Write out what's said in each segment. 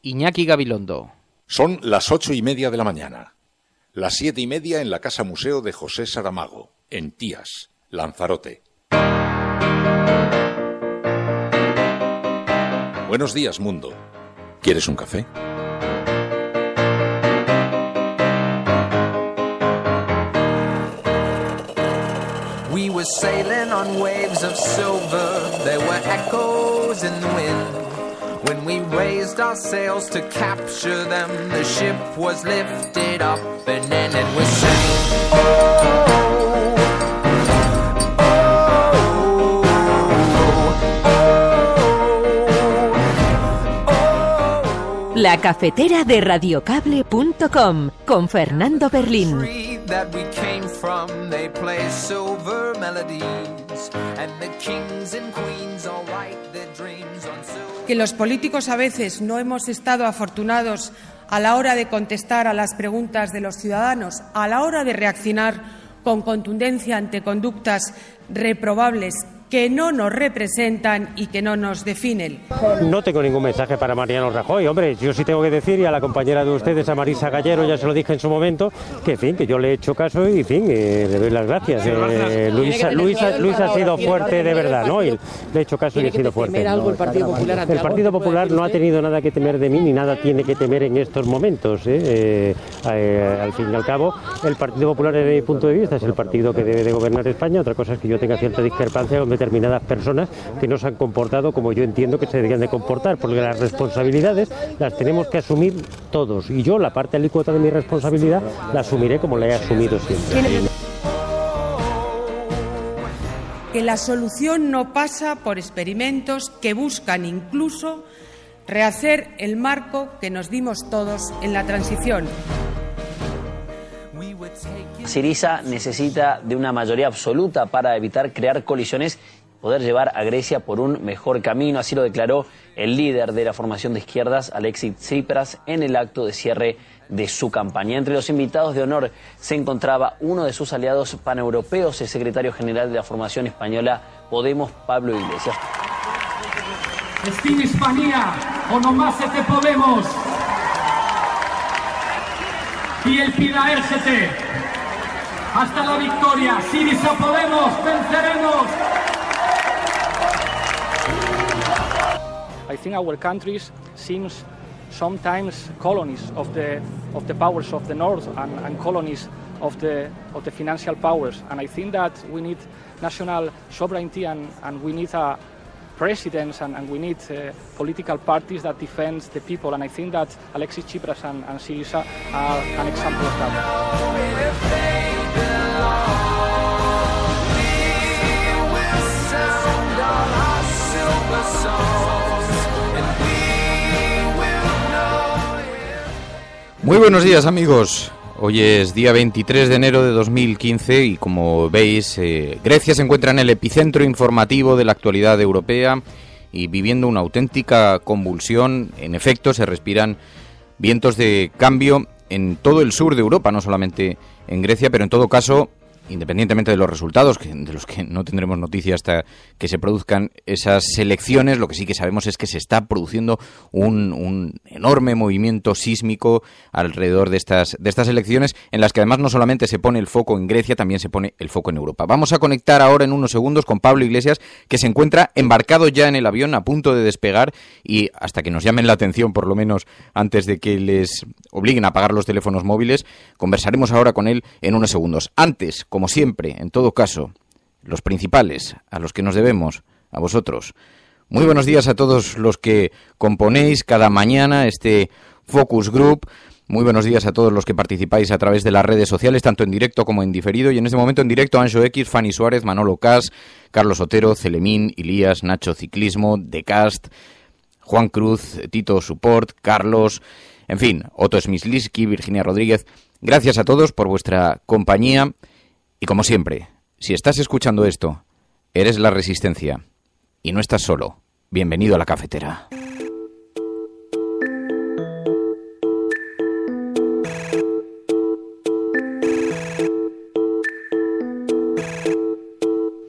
Iñaki Gabilondo. Son las 8:30 de la mañana. Las 7:30 en la Casa Museo de José Saramago, en Tías, Lanzarote. Buenos días, mundo. ¿Quieres un café? We were sailing on waves of silver. There were echoes in the wind. When we raised our sails to capture them, the ship was lifted up and then it was saying, oh, La cafetera de radiocable.com con Fernando Berlín. Que los políticos a veces no hemos estado afortunados a la hora de contestar a las preguntas de los ciudadanos, a la hora de reaccionar con contundencia ante conductas reprobables que no nos representan y que no nos definen. No tengo ningún mensaje para Mariano Rajoy, hombre, yo sí tengo que decir, y a la compañera de ustedes, a Marisa Gallero, ya se lo dije en su momento, que en fin, que yo le he hecho caso y en fin, le doy las gracias. Luis ha sido fuerte de verdad, ¿no? Y le he hecho caso y he sido fuerte. ¿Tiene algo el Partido Popular? El Partido Popular no ha tenido nada que temer de mí, ni nada tiene que temer en estos momentos. Al fin y al cabo, el Partido Popular, desde mi punto de vista, es el partido que debe de gobernar España. Otra cosa es que yo tenga cierta discrepancia con determinadas personas que no se han comportado como yo entiendo que se deberían de comportar, porque las responsabilidades las tenemos que asumir todos, y yo la parte alícuota de mi responsabilidad la asumiré como la he asumido siempre. Que la solución no pasa por experimentos que buscan incluso rehacer el marco que nos dimos todos en la transición. Syriza necesita de una mayoría absoluta para evitar crear colisiones y poder llevar a Grecia por un mejor camino. Así lo declaró el líder de la formación de izquierdas, Alexis Tsipras, en el acto de cierre de su campaña. Entre los invitados de honor se encontraba uno de sus aliados paneuropeos, el secretario general de la formación española Podemos, Pablo Iglesias. Στην Ισπανία ονομάσετε Podemos y elpida έρχεται. Hasta la victoria. Syriza Podemos, venceremos. I think our countries seems sometimes colonies of the powers of the north and colonies of the financial powers, and I think that we need national sovereignty and we need a presidents and we need political parties that defend the people, and I think that Alexis Tsipras and Syriza are an example of that. Muy buenos días, amigos. Hoy es día 23 de enero de 2015 y como veis, Grecia se encuentra en el epicentro informativo de la actualidad europea y viviendo una auténtica convulsión. En efecto, se respiran vientos de cambio en todo el sur de Europa, no solamente en Grecia, pero en todo caso, independientemente de los resultados, de los que no tendremos noticia hasta que se produzcan esas elecciones, lo que sí que sabemos es que se está produciendo un enorme movimiento sísmico alrededor de estas elecciones, en las que además no solamente se pone el foco en Grecia, también se pone el foco en Europa. Vamos a conectar ahora en unos segundos con Pablo Iglesias, que se encuentra embarcado ya en el avión, a punto de despegar, y hasta que nos llamen la atención, por lo menos antes de que les obliguen a apagar los teléfonos móviles, conversaremos ahora con él en unos segundos. Antes, como siempre, en todo caso, los principales, a los que nos debemos, a vosotros. Muy buenos días a todos los que componéis cada mañana este Focus Group. Muy buenos días a todos los que participáis a través de las redes sociales, tanto en directo como en diferido. Y en este momento en directo, Anxo X, Fanny Suárez, Manolo Cas, Carlos Otero, Celemín, Ilías, Nacho Ciclismo, Decast, Juan Cruz, Tito Support, Carlos, en fin, Otto Smisliski, Virginia Rodríguez. Gracias a todos por vuestra compañía. Y como siempre, si estás escuchando esto, eres la Resistencia y no estás solo. Bienvenido a la cafetera.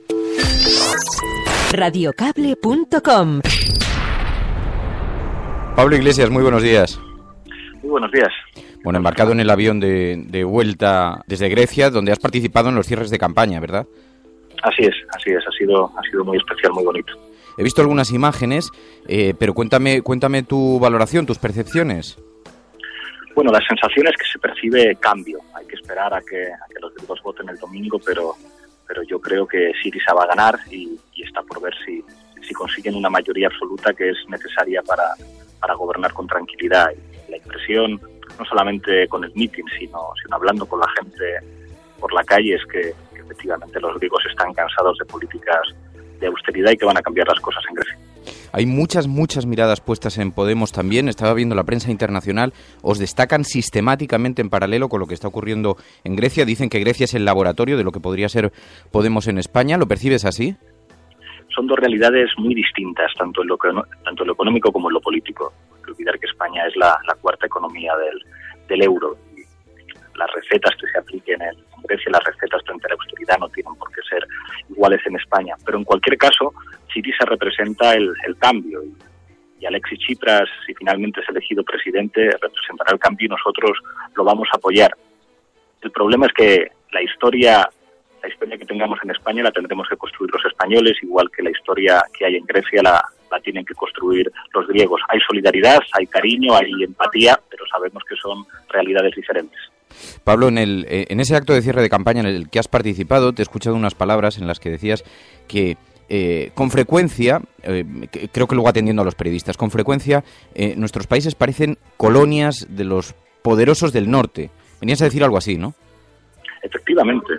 Radiocable.com. Pablo Iglesias, muy buenos días. Muy buenos días. Bueno, embarcado en el avión de vuelta desde Grecia, donde has participado en los cierres de campaña, ¿verdad? Así es, ha sido muy especial, muy bonito. He visto algunas imágenes, pero cuéntame tu valoración, tus percepciones. Bueno, la sensación es que se percibe cambio. Hay que esperar a que los griegos voten el domingo, pero yo creo que Syriza va a ganar y está por ver si consiguen una mayoría absoluta que es necesaria para gobernar con tranquilidad. Y la impresión, no solamente con el meeting, sino hablando con la gente por la calle, es que efectivamente los griegos están cansados de políticas de austeridad y que van a cambiar las cosas en Grecia. Hay muchas miradas puestas en Podemos también. Estaba viendo la prensa internacional. Os destacan sistemáticamente en paralelo con lo que está ocurriendo en Grecia. Dicen que Grecia es el laboratorio de lo que podría ser Podemos en España. ¿Lo percibes así? Son dos realidades muy distintas, tanto en lo económico como en lo político. Hay que olvidar que España es la cuarta economía del euro. Y las recetas que se apliquen en Grecia, las recetas frente a la austeridad no tienen por qué ser iguales en España. Pero en cualquier caso, Syriza representa el cambio y Alexis Tsipras, si finalmente es elegido presidente, representará el cambio y nosotros lo vamos a apoyar. El problema es que la historia que tengamos en España la tendremos que construir los españoles, igual que la historia que hay en Grecia la tienen que construir los griegos. Hay solidaridad, hay cariño, hay empatía, pero sabemos que son realidades diferentes. Pablo, en ese acto de cierre de campaña en el que has participado, te he escuchado unas palabras en las que decías que con frecuencia, creo que luego atendiendo a los periodistas, con frecuencia nuestros países parecen colonias de los poderosos del norte. Venías a decir algo así, ¿no? Efectivamente,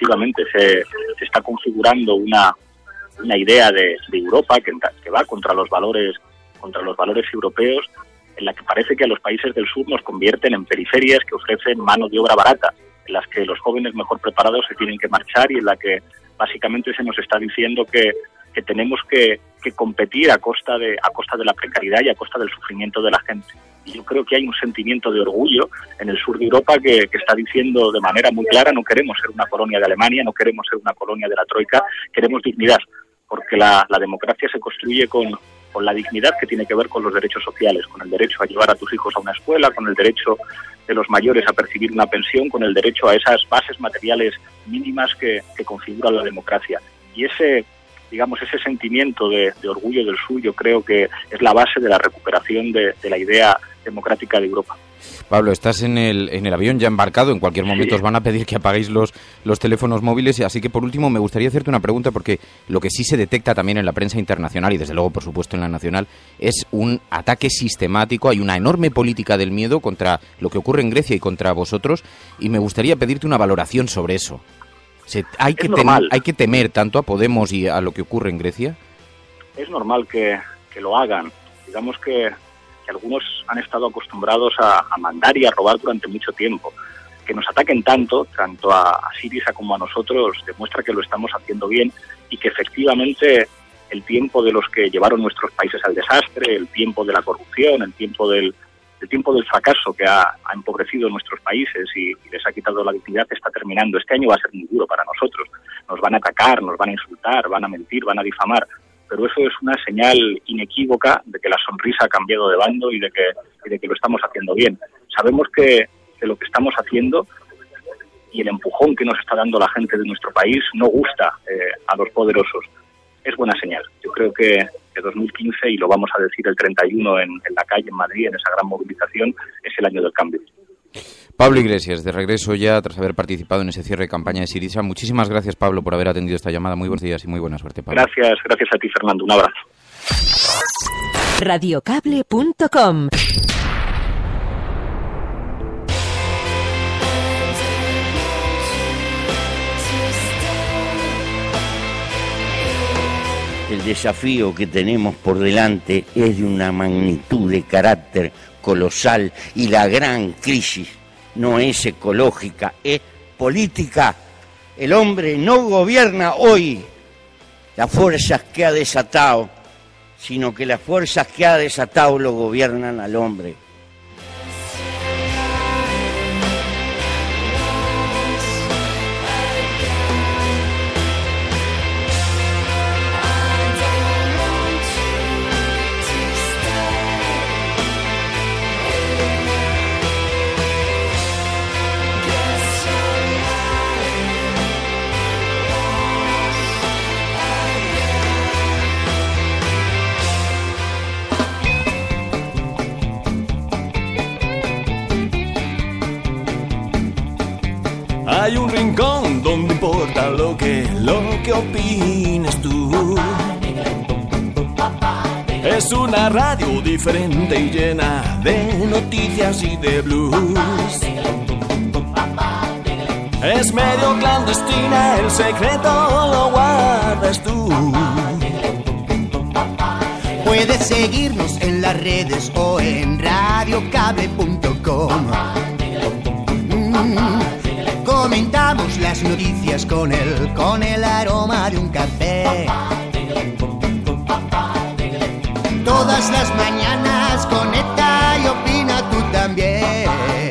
se está configurando una idea de Europa que va contra los valores europeos, en la que parece que a los países del sur nos convierten en periferias que ofrecen mano de obra barata, en las que los jóvenes mejor preparados se tienen que marchar y en la que básicamente se nos está diciendo que tenemos que competir a costa de la precariedad y a costa del sufrimiento de la gente. Y yo creo que hay un sentimiento de orgullo en el sur de Europa que está diciendo de manera muy clara: no queremos ser una colonia de Alemania, no queremos ser una colonia de la Troika, queremos dignidad, porque la democracia se construye con la dignidad que tiene que ver con los derechos sociales, con el derecho a llevar a tus hijos a una escuela, con el derecho de los mayores a percibir una pensión, con el derecho a esas bases materiales mínimas que configura la democracia. Y ese sentimiento de orgullo del sur, yo creo que es la base de la recuperación de la idea democrática de Europa. Pablo, estás en el avión ya embarcado, en cualquier momento os van a pedir que apaguéis los teléfonos móviles, así que por último me gustaría hacerte una pregunta, porque lo que sí se detecta también en la prensa internacional y desde luego por supuesto en la nacional es un ataque sistemático, hay una enorme política del miedo contra lo que ocurre en Grecia y contra vosotros, y me gustaría pedirte una valoración sobre eso. ¿Hay que temer tanto a Podemos y a lo que ocurre en Grecia? Es normal que lo hagan. Digamos que algunos han estado acostumbrados a mandar y a robar durante mucho tiempo. Que nos ataquen tanto a Syriza como a nosotros, demuestra que lo estamos haciendo bien y que efectivamente el tiempo de los que llevaron nuestros países al desastre, el tiempo de la corrupción, el tiempo del fracaso que ha empobrecido nuestros países y les ha quitado la dignidad está terminando. Este año va a ser muy duro para nosotros. Nos van a atacar, nos van a insultar, van a mentir, van a difamar. Pero eso es una señal inequívoca de que la sonrisa ha cambiado de bando y de que lo estamos haciendo bien. Sabemos que lo que estamos haciendo y el empujón que nos está dando la gente de nuestro país no gusta a los poderosos. Es buena señal. Yo creo que 2015, y lo vamos a decir el 31 en la calle en Madrid, en esa gran movilización, es el año del cambio. Pablo Iglesias, de regreso ya tras haber participado en ese cierre de campaña de Syriza. Muchísimas gracias, Pablo, por haber atendido esta llamada. Muy buenos días y muy buena suerte, Pablo. Gracias a ti, Fernando. Un abrazo. Radiocable.com. El desafío que tenemos por delante es de una magnitud de carácter colosal y la gran crisis no es ecológica, es política. El hombre no gobierna hoy las fuerzas que ha desatado, sino que las fuerzas que ha desatado lo gobiernan al hombre. Hay un rincón donde importa lo que opines tú. Es una radio diferente y llena de noticias y de blues. Es medio clandestina, el secreto lo guardas tú. Puedes seguirnos en las redes o en radiocable.com. Comentamos las noticias con el aroma de un café. Todas las mañanas conecta y opina tú también.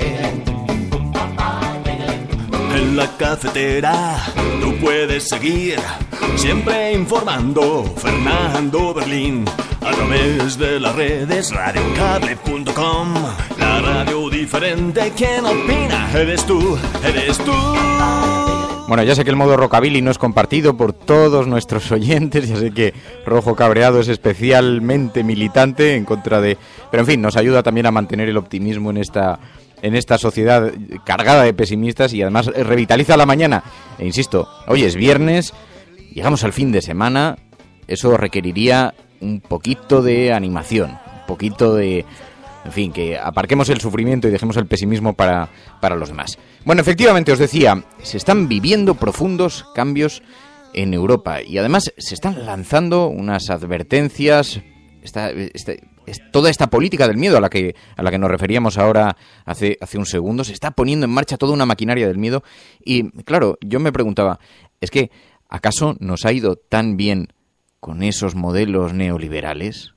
En la cafetera tú puedes seguir siempre informando Fernando Berlín a través de las redes radiocable.com. La radio diferente, quien opina eres tú, eres tú. Bueno, ya sé que el modo rockabilly no es compartido por todos nuestros oyentes, ya sé que Rojo Cabreado es especialmente militante en contra de... Pero en fin, nos ayuda también a mantener el optimismo en esta sociedad cargada de pesimistas y además revitaliza la mañana. E insisto, hoy es viernes, llegamos al fin de semana, eso requeriría un poquito de animación, un poquito de... En fin, que aparquemos el sufrimiento y dejemos el pesimismo para los demás. Bueno, efectivamente, os decía, se están viviendo profundos cambios en Europa y además se están lanzando unas advertencias, toda esta política del miedo a la que nos referíamos ahora hace un segundo, se está poniendo en marcha toda una maquinaria del miedo y, claro, yo me preguntaba, es que, ¿acaso nos ha ido tan bien con esos modelos neoliberales?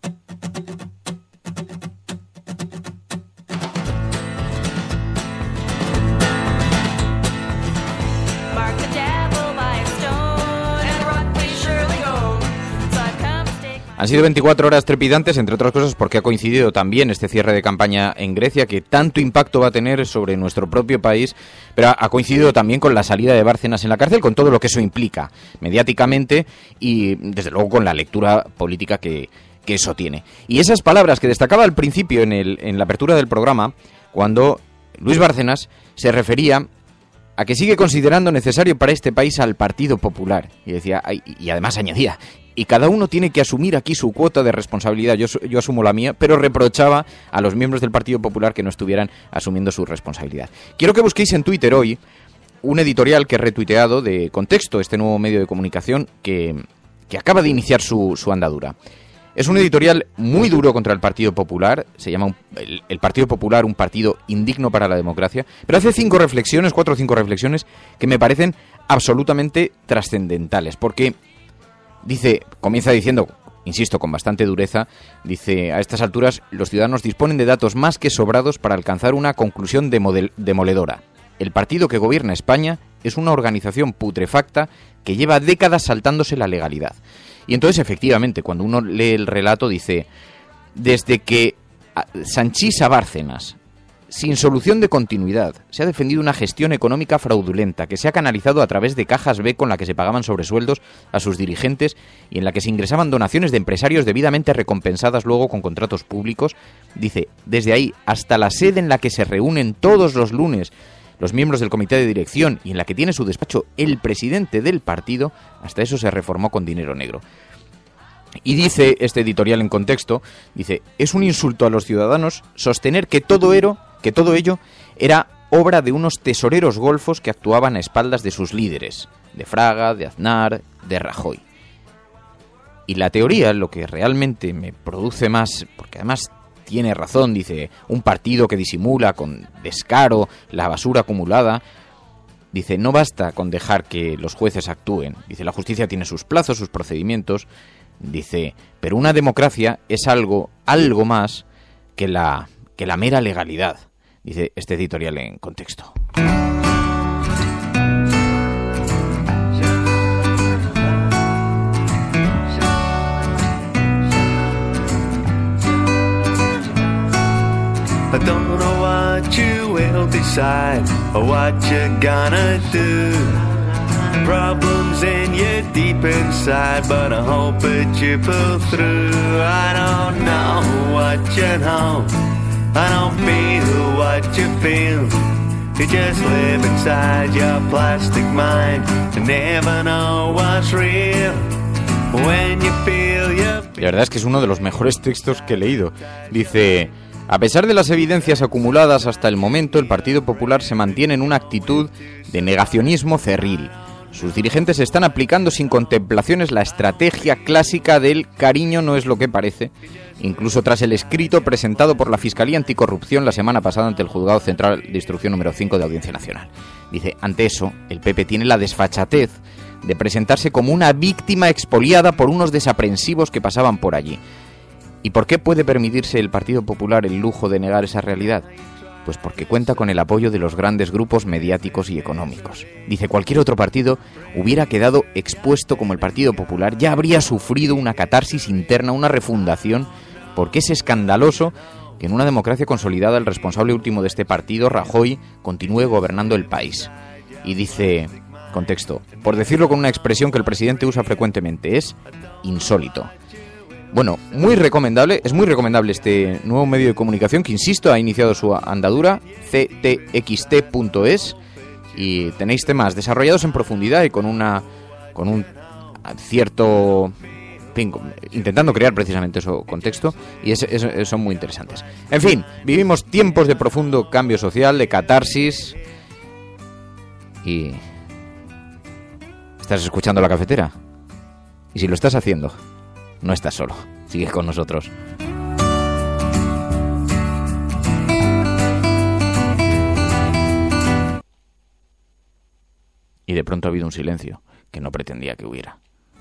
Han sido 24 horas trepidantes, entre otras cosas porque ha coincidido también este cierre de campaña en Grecia, que tanto impacto va a tener sobre nuestro propio país, pero ha coincidido también con la salida de Bárcenas en la cárcel, con todo lo que eso implica mediáticamente y, desde luego, con la lectura política que eso tiene. Y esas palabras que destacaba al principio en la apertura del programa, cuando Luis Bárcenas se refería a que sigue considerando necesario para este país al Partido Popular. Y decía, y además añadía, y cada uno tiene que asumir aquí su cuota de responsabilidad. Yo asumo la mía, pero reprochaba a los miembros del Partido Popular que no estuvieran asumiendo su responsabilidad. Quiero que busquéis en Twitter hoy un editorial que he retuiteado de Contexto, este nuevo medio de comunicación que acaba de iniciar su andadura. Es un editorial muy duro contra el Partido Popular, se llama el Partido Popular un partido indigno para la democracia, pero hace 4 o 5 reflexiones que me parecen absolutamente trascendentales, porque comienza diciendo, insisto, con bastante dureza, dice, a estas alturas los ciudadanos disponen de datos más que sobrados para alcanzar una conclusión demoledora. El partido que gobierna España es una organización putrefacta que lleva décadas saltándose la legalidad. Y entonces, efectivamente, cuando uno lee el relato, dice, desde que Sanchís a Bárcenas, sin solución de continuidad, se ha defendido una gestión económica fraudulenta que se ha canalizado a través de cajas B con la que se pagaban sobresueldos a sus dirigentes y en la que se ingresaban donaciones de empresarios debidamente recompensadas luego con contratos públicos, dice, desde ahí hasta la sede en la que se reúnen todos los lunes los miembros del comité de dirección y en la que tiene su despacho el presidente del partido, hasta eso se reformó con dinero negro. Y dice este editorial en Contexto, dice, es un insulto a los ciudadanos sostener que todo ello era obra de unos tesoreros golfos que actuaban a espaldas de sus líderes, de Fraga, de Aznar, de Rajoy. Y la teoría, lo que realmente me produce más, porque además tiene razón, dice, un partido que disimula con descaro la basura acumulada, dice, no basta con dejar que los jueces actúen, dice, la justicia tiene sus plazos, sus procedimientos, dice, pero una democracia es algo más que la mera legalidad, dice este editorial en Contexto. I don't know what you will decide or what you're gonna do. Problems in you deep inside, but I hope that you pull through. I don't know what you know, I don't feel what you feel. You just live inside your plastic mind to never know what's real. When you feel your... La verdad es que es uno de los mejores textos que he leído. Dice: a pesar de las evidencias acumuladas hasta el momento, el Partido Popular se mantiene en una actitud de negacionismo cerril. Sus dirigentes están aplicando sin contemplaciones la estrategia clásica del cariño no es lo que parece, incluso tras el escrito presentado por la Fiscalía Anticorrupción la semana pasada ante el Juzgado Central de Instrucción número 5 de Audiencia Nacional. Dice: ante eso, el PP tiene la desfachatez de presentarse como una víctima expoliada por unos desaprensivos que pasaban por allí. ¿Y por qué puede permitirse el Partido Popular el lujo de negar esa realidad? Pues porque cuenta con el apoyo de los grandes grupos mediáticos y económicos. Dice: cualquier otro partido hubiera quedado expuesto como el Partido Popular, ya habría sufrido una catarsis interna, una refundación, porque es escandaloso que en una democracia consolidada el responsable último de este partido, Rajoy, continúe gobernando el país. Y dice, contexto, por decirlo con una expresión que el presidente usa frecuentemente, es insólito. Bueno, es muy recomendable este nuevo medio de comunicación que, insisto, ha iniciado su andadura, ctxt.es, y tenéis temas desarrollados en profundidad y con un cierto, intentando crear precisamente ese contexto, y son muy interesantes. En fin, vivimos tiempos de profundo cambio social, de catarsis, y ¿estás escuchando La Cafetera? Y si lo estás haciendo, no estás solo, sigue con nosotros. Y de pronto ha habido un silencio que no pretendía que hubiera.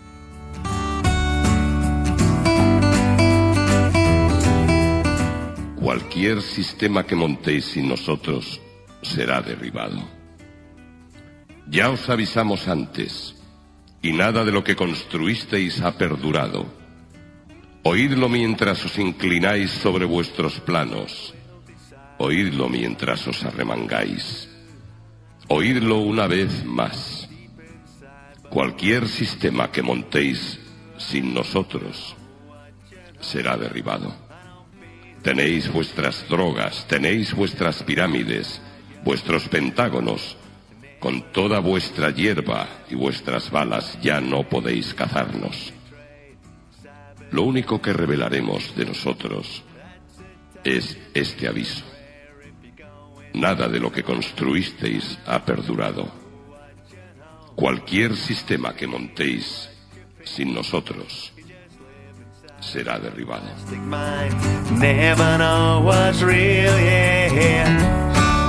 Cualquier sistema que montéis sin nosotros será derribado. Ya os avisamos antes, y nada de lo que construisteis ha perdurado. Oídlo mientras os inclináis sobre vuestros planos. Oídlo mientras os arremangáis. Oídlo una vez más. Cualquier sistema que montéis sin nosotros será derribado. Tenéis vuestras drogas, tenéis vuestras pirámides, vuestros pentágonos. Con toda vuestra hierba y vuestras balas ya no podéis cazarnos. Lo único que revelaremos de nosotros es este aviso. Nada de lo que construisteis ha perdurado. Cualquier sistema que montéis sin nosotros será derribado. Never know what's real, yeah.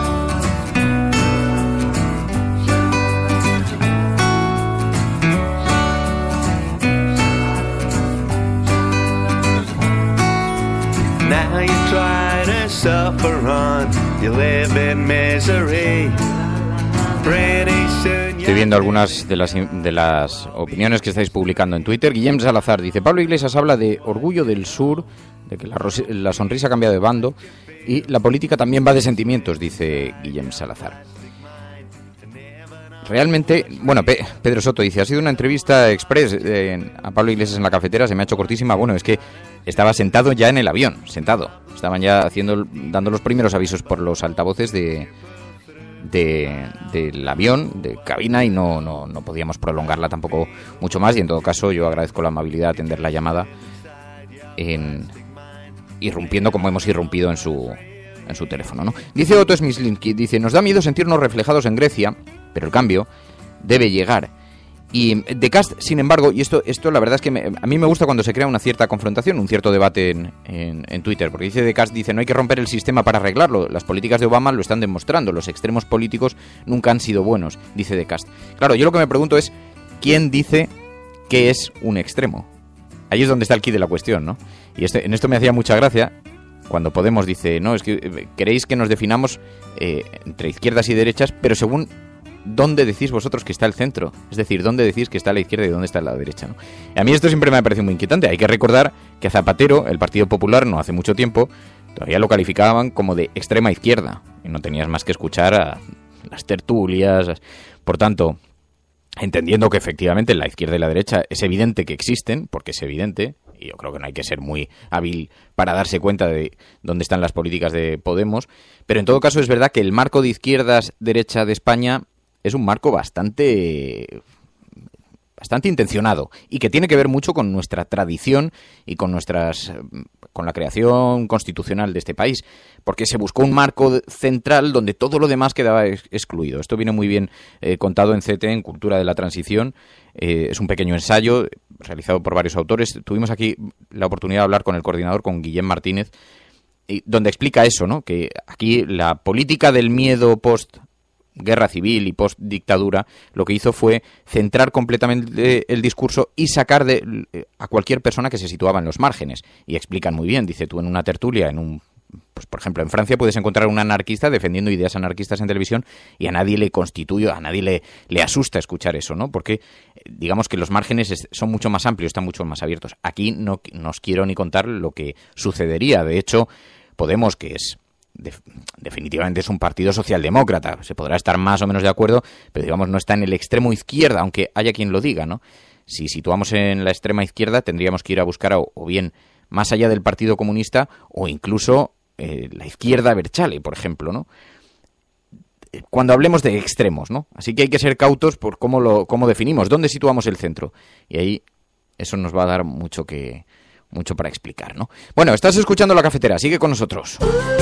Now you try to suffer on, you live in misery. Estoy viendo algunas de las opiniones que estáis publicando en Twitter. Guillem Salazar dice: Pablo Iglesias habla de orgullo del sur, de que la sonrisa ha cambiado de bando y la política también va de sentimientos, dice Guillem Salazar. Realmente, bueno, Pedro Soto dice: ha sido una entrevista express a Pablo Iglesias en La Cafetera, se me ha hecho cortísima. Bueno, es que estaba sentado ya en el avión, sentado. Estaban ya dando los primeros avisos por los altavoces del avión, de cabina, y no podíamos prolongarla tampoco mucho más. Y en todo caso, yo agradezco la amabilidad de atender la llamada, irrumpiendo como hemos irrumpido en su teléfono, ¿no? Dice Otto Smislinski, dice: nos da miedo sentirnos reflejados en Grecia, pero el cambio debe llegar. Y De Cast, sin embargo, y esto la verdad es que a mí me gusta cuando se crea una cierta confrontación, un cierto debate en Twitter, porque dice De Cast, dice: no hay que romper el sistema para arreglarlo, las políticas de Obama lo están demostrando, los extremos políticos nunca han sido buenos, dice De Cast. Claro, yo lo que me pregunto es, ¿quién dice qué es un extremo? Ahí es donde está el quid de la cuestión, ¿no? Y en esto me hacía mucha gracia cuando Podemos dice: no, es que queréis que nos definamos entre izquierdas y derechas, pero según ¿dónde decís vosotros que está el centro? Es decir, ¿dónde decís que está la izquierda y dónde está la derecha, ¿no? Y a mí esto siempre me ha parecido muy inquietante. Hay que recordar que a Zapatero, el Partido Popular, no hace mucho tiempo, todavía lo calificaban como de extrema izquierda. Y no tenías más que escuchar a las tertulias. Por tanto, entendiendo que efectivamente la izquierda y la derecha es evidente que existen, porque es evidente, yo creo que no hay que ser muy hábil para darse cuenta de dónde están las políticas de Podemos, pero en todo caso es verdad que el marco de izquierdas-derecha de España es un marco bastante intencionado y que tiene que ver mucho con nuestra tradición y con la creación constitucional de este país, porque se buscó un marco central donde todo lo demás quedaba excluido. Esto viene muy bien contado en CT, en Cultura de la Transición. Es un pequeño ensayo realizado por varios autores. Tuvimos aquí la oportunidad de hablar con el coordinador, con Guillem Martínez, donde explica eso, ¿no? Que aquí la política del miedo post-guerra civil y post-dictadura lo que hizo fue centrar completamente el discurso y sacar a cualquier persona que se situaba en los márgenes. Y explican muy bien, dice tú en una tertulia, pues por ejemplo, en Francia puedes encontrar un anarquista defendiendo ideas anarquistas en televisión y a nadie le asusta escuchar eso, ¿no? Porque digamos que los márgenes son mucho más amplios, están mucho más abiertos. Aquí no os quiero ni contar lo que sucedería. De hecho, Podemos, que es definitivamente es un partido socialdemócrata, se podrá estar más o menos de acuerdo, pero digamos no está en el extremo izquierda, aunque haya quien lo diga, ¿no? Si situamos en la extrema izquierda tendríamos que ir a buscar o bien más allá del Partido Comunista o incluso la izquierda Berchale, por ejemplo, ¿no? Cuando hablemos de extremos, ¿no? Así que hay que ser cautos por cómo definimos, dónde situamos el centro. Y ahí eso nos va a dar mucho para explicar, ¿no? Bueno, estás escuchando La Cafetera, sigue con nosotros.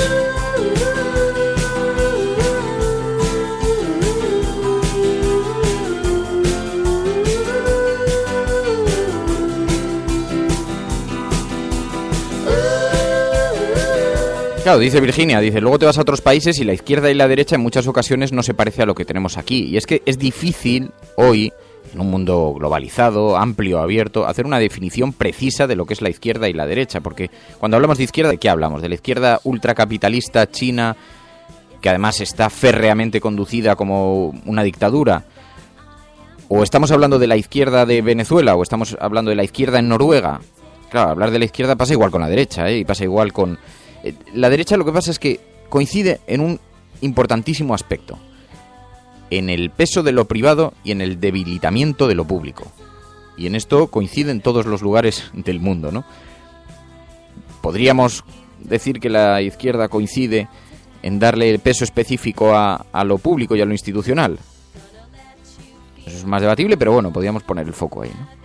Claro, dice Virginia, luego te vas a otros países y la izquierda y la derecha en muchas ocasiones no se parece a lo que tenemos aquí. Y es que es difícil hoy, en un mundo globalizado, amplio, abierto, hacer una definición precisa de lo que es la izquierda y la derecha. Porque cuando hablamos de izquierda, ¿de qué hablamos? ¿De la izquierda ultracapitalista china, que además está férreamente conducida como una dictadura? ¿O estamos hablando de la izquierda de Venezuela? ¿O estamos hablando de la izquierda en Noruega? Claro, hablar de la izquierda pasa igual con la derecha, y pasa igual con... La derecha lo que pasa es que coincide en un importantísimo aspecto, en el peso de lo privado y en el debilitamiento de lo público. Y en esto coincide en todos los lugares del mundo, ¿no? Podríamos decir que la izquierda coincide en darle el peso específico a lo público y a lo institucional. Eso es más debatible, pero bueno, podríamos poner el foco ahí, ¿no?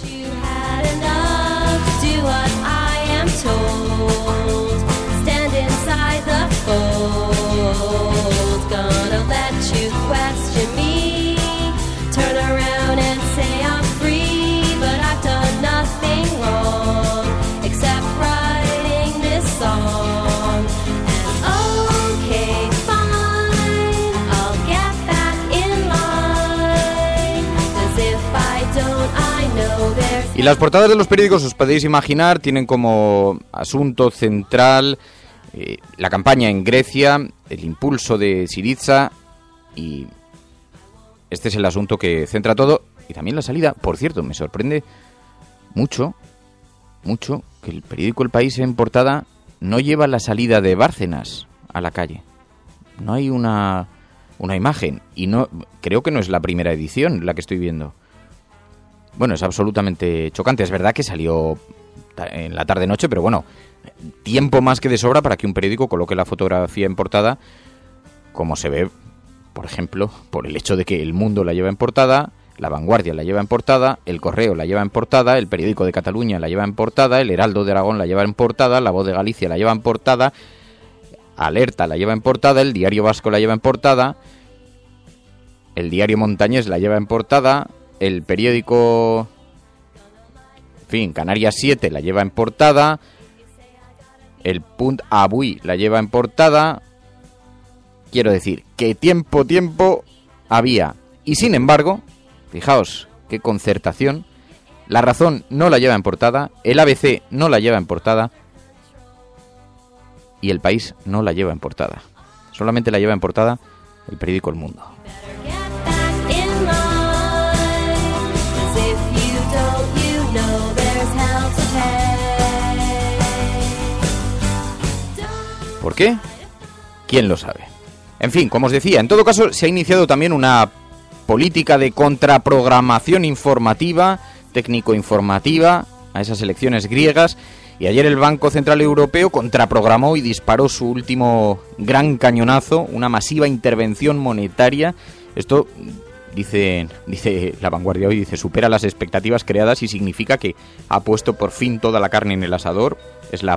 Y las portadas de los periódicos, os podéis imaginar, tienen como asunto central la campaña en Grecia, el impulso de Syriza, y este es el asunto que centra todo, y también la salida. Por cierto, me sorprende mucho que el periódico El País en portada no lleva la salida de Bárcenas a la calle. No hay una imagen, y no creo que no es la primera edición la que estoy viendo. Bueno, es absolutamente chocante. Es verdad que salió en la tarde-noche, pero bueno, tiempo más que de sobra para que un periódico coloque la fotografía en portada, como se ve, por ejemplo, por el hecho de que El Mundo la lleva en portada, La Vanguardia la lleva en portada, El Correo la lleva en portada, El Periódico de Cataluña la lleva en portada, El Heraldo de Aragón la lleva en portada, La Voz de Galicia la lleva en portada, Alerta la lleva en portada, El Diario Vasco la lleva en portada, El Diario Montañés la lleva en portada, el periódico, en fin, Canarias 7 la lleva en portada, el Punt Avui la lleva en portada. Quiero decir, que tiempo había. Y sin embargo, fijaos qué concertación, La Razón no la lleva en portada, el ABC no la lleva en portada y El País no la lleva en portada. Solamente la lleva en portada el periódico El Mundo. ¿Por qué? ¿Quién lo sabe? En fin, como os decía, en todo caso se ha iniciado también una política de contraprogramación informativa, técnico-informativa, a esas elecciones griegas, y ayer el Banco Central Europeo contraprogramó y disparó su último gran cañonazo, una masiva intervención monetaria. Esto, dice La Vanguardia hoy, supera las expectativas creadas y significa que ha puesto por fin toda la carne en el asador. Es el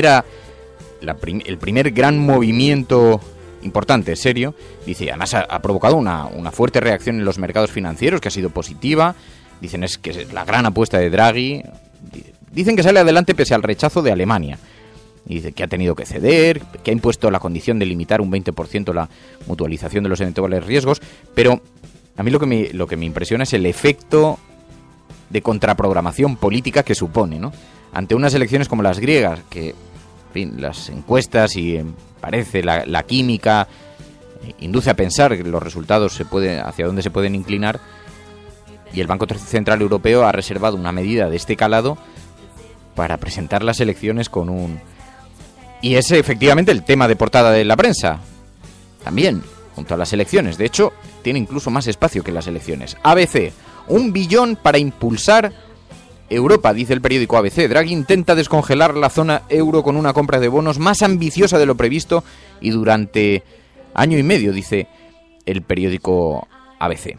primer gran movimiento importante, serio. Dice, además ha provocado una fuerte reacción en los mercados financieros, que ha sido positiva. Dicen es que es la gran apuesta de Draghi. Dicen que sale adelante pese al rechazo de Alemania. Y dice que ha tenido que ceder, que ha impuesto la condición de limitar un 20% la mutualización de los eventuales riesgos. Pero a mí lo que me impresiona es el efecto de contraprogramación política que supone, ¿no? Ante unas elecciones como las griegas, que, en fin, las encuestas y parece la química induce a pensar que los resultados hacia dónde se pueden inclinar, y el Banco Central Europeo ha reservado una medida de este calado para presentar las elecciones con un... Y es efectivamente el tema de portada de la prensa, también, junto a las elecciones. De hecho, tiene incluso más espacio que las elecciones. ABC, 1 billón para impulsar Europa, dice el periódico ABC. Draghi intenta descongelar la zona euro con una compra de bonos más ambiciosa de lo previsto y durante año y medio, dice el periódico ABC.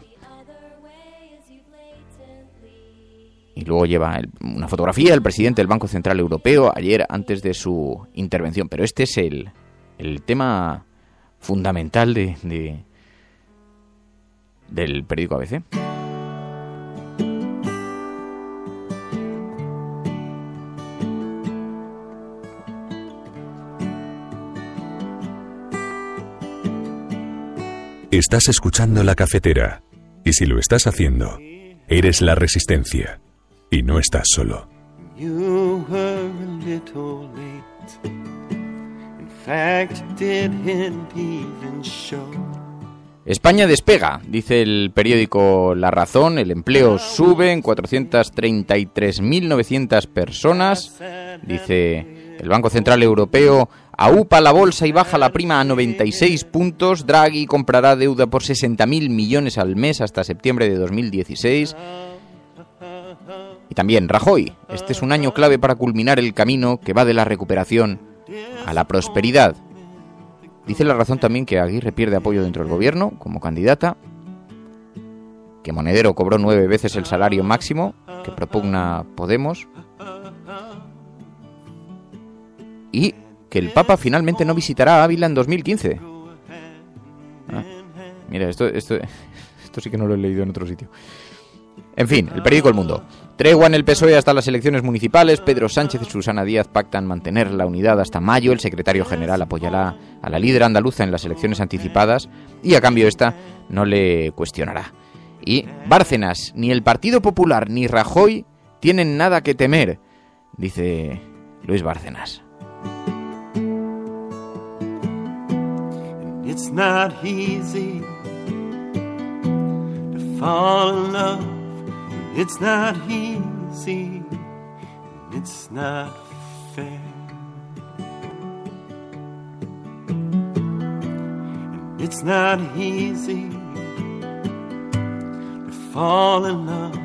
Y luego lleva una fotografía del presidente del Banco Central Europeo ayer antes de su intervención. Pero este es el tema fundamental del periódico ABC. Estás escuchando La Cafetera. Y si lo estás haciendo, eres la Resistencia. Y no estás solo. You were a little late. In fact, it didn't even show. España despega, dice el periódico La Razón. El empleo sube en 433.900 personas. Dice el Banco Central Europeo, aupa la bolsa y baja la prima a 96 puntos. Draghi comprará deuda por 60.000 millones al mes hasta septiembre de 2016. Y también Rajoy, este es un año clave para culminar el camino que va de la recuperación a la prosperidad. Dice La Razón también que Aguirre pierde apoyo dentro del gobierno como candidata, que Monedero cobró 9 veces el salario máximo que propugna Podemos, y que el Papa finalmente no visitará Ávila en 2015. Mira, esto sí que no lo he leído en otro sitio. En fin, el periódico El Mundo. Tregua en el PSOE hasta las elecciones municipales. Pedro Sánchez y Susana Díaz pactan mantener la unidad hasta mayo. El secretario general apoyará a la líder andaluza en las elecciones anticipadas y a cambio esta no le cuestionará. Y Bárcenas, ni el Partido Popular ni Rajoy tienen nada que temer, dice Luis Bárcenas. It's not easy to fall in love. It's not easy. It's not fair. It's not easy to fall in love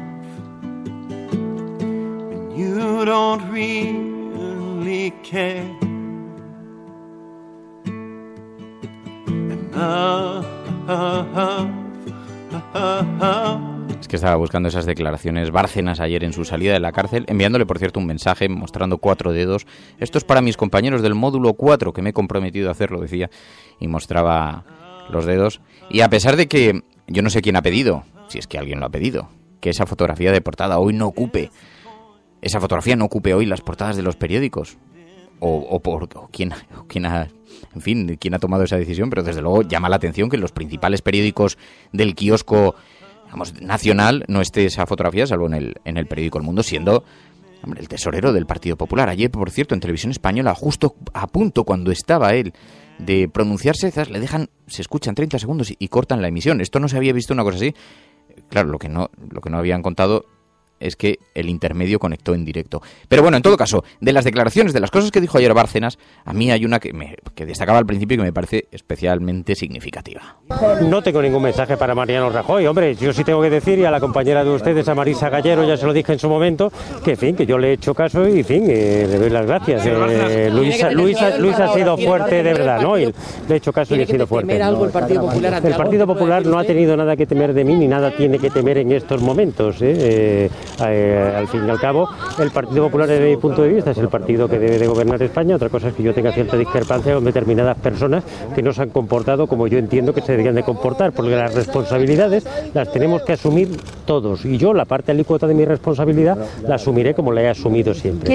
when you don't really care. Es que estaba buscando esas declaraciones Bárcenas ayer en su salida de la cárcel, enviándole, por cierto, un mensaje mostrando 4 dedos. Esto es para mis compañeros del módulo 4, que me he comprometido a hacerlo, decía, y mostraba los dedos. Y a pesar de que yo no sé quién ha pedido, si es que alguien lo ha pedido, que esa fotografía de portada hoy no ocupe, esa fotografía no ocupe hoy las portadas de los periódicos, o quién ha, en fin, quién ha tomado esa decisión, pero desde luego llama la atención que en los principales periódicos del kiosco, digamos, nacional no esté esa fotografía, salvo en el periódico El Mundo, siendo, hombre, el tesorero del Partido Popular. Ayer, por cierto, en Televisión Española, justo a punto cuando estaba él de pronunciarse, le dejan, se escuchan 30 segundos y cortan la emisión. Esto no se había visto una cosa así. Claro, lo que no habían contado es que el intermedio conectó en directo. Pero bueno, en todo caso, de las declaraciones, de las cosas que dijo ayer Bárcenas, a mí hay una que destacaba al principio y que me parece especialmente significativa. No tengo ningún mensaje para Mariano Rajoy, hombre, yo sí tengo que decir, y a la compañera de ustedes, a Marisa Gallero, ya se lo dije en su momento, que en fin, que yo le he hecho caso y en fin, le doy las gracias. Luis ha sido fuerte de verdad, ¿no? Y le he hecho caso y he sido fuerte. Algo el Partido Popular ante el Partido Popular no ha tenido nada que temer de mí ni nada tiene que temer en estos momentos. Al fin y al cabo, el Partido Popular, desde mi punto de vista, es el partido que debe de gobernar España. Otra cosa es que yo tenga cierta discrepancia con determinadas personas que no se han comportado como yo entiendo que se deberían de comportar, porque las responsabilidades las tenemos que asumir todos. Y yo, la parte alícuota de mi responsabilidad, la asumiré como la he asumido siempre.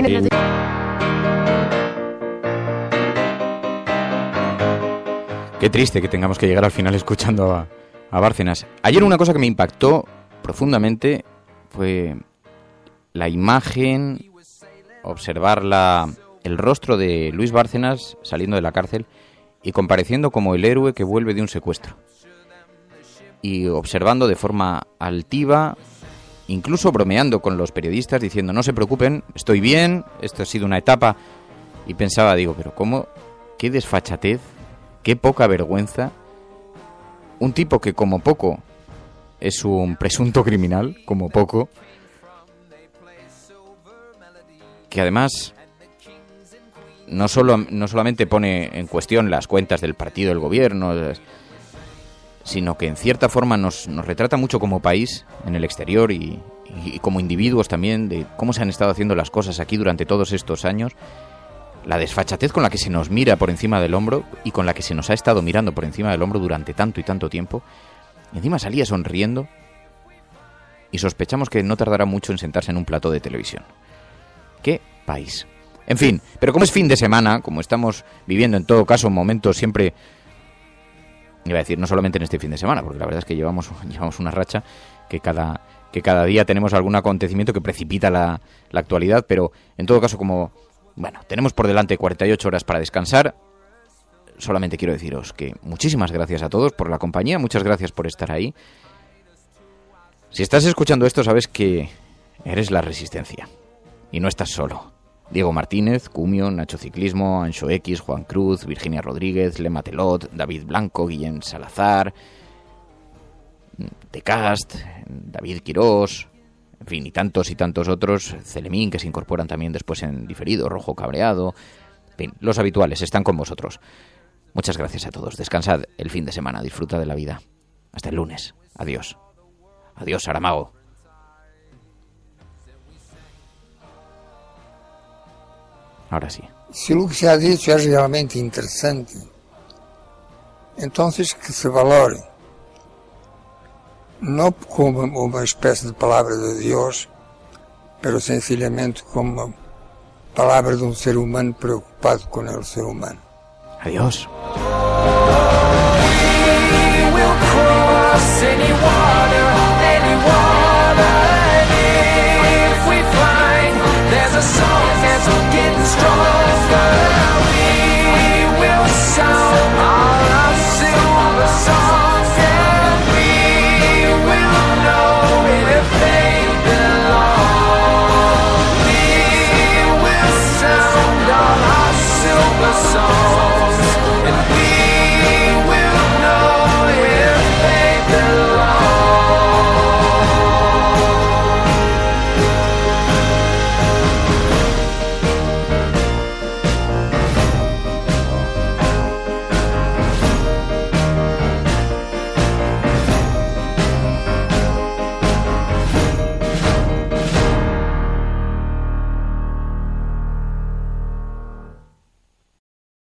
Qué triste que tengamos que llegar al final escuchando a Bárcenas. Ayer una cosa que me impactó profundamente fue la imagen, observar el rostro de Luis Bárcenas saliendo de la cárcel y compareciendo como el héroe que vuelve de un secuestro. Y observando de forma altiva, incluso bromeando con los periodistas, diciendo, no se preocupen, estoy bien, esto ha sido una etapa. Y pensaba, digo, pero ¿cómo? ¿Qué desfachatez? Qué poca vergüenza. Un tipo que como poco es un presunto criminal, como poco, que además no solamente pone en cuestión las cuentas del partido del gobierno, sino que en cierta forma nos retrata mucho como país en el exterior y como individuos también, de cómo se han estado haciendo las cosas aquí durante todos estos años. La desfachatez con la que se nos mira por encima del hombro y con la que se nos ha estado mirando por encima del hombro durante tanto y tanto tiempo. Y encima salía sonriendo y sospechamos que no tardará mucho en sentarse en un plató de televisión. ¡Qué país! En fin, pero como es fin de semana, como estamos viviendo en todo caso momentos siempre, iba a decir, no solamente en este fin de semana, porque la verdad es que llevamos una racha que cada día tenemos algún acontecimiento que precipita la actualidad, pero en todo caso como... Bueno, tenemos por delante 48 horas para descansar. Solamente quiero deciros que muchísimas gracias a todos por la compañía, muchas gracias por estar ahí. Si estás escuchando esto, sabes que eres la resistencia. Y no estás solo. Diego Martínez, Cumio, Nacho Ciclismo, Anxo X, Juan Cruz, Virginia Rodríguez, Lema Telot, David Blanco, Guillén Salazar, De Cast, David Quirós... En fin, y tantos otros, Celemín, que se incorporan también después en diferido, Rojo Cabreado. En fin, los habituales están con vosotros. Muchas gracias a todos. Descansad el fin de semana, disfruta de la vida. Hasta el lunes. Adiós. Adiós, Saramago. Ahora sí. Se lo que se ha dicho es realmente interesante, entonces que se valore. No como una especie de palabra de Dios, pero sencillamente como palabra de un ser humano preocupado con el ser humano. Adiós. We will cross any water,